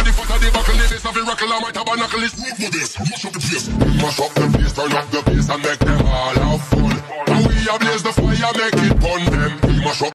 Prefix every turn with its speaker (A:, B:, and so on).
A: the foot of the buckle, the base of the rockle, I might have a knuckle. It's move for this, mash up the place. Mash up the place, turn up the place and make them all have fun. And we ablaze the fire, make it burn them. We mash up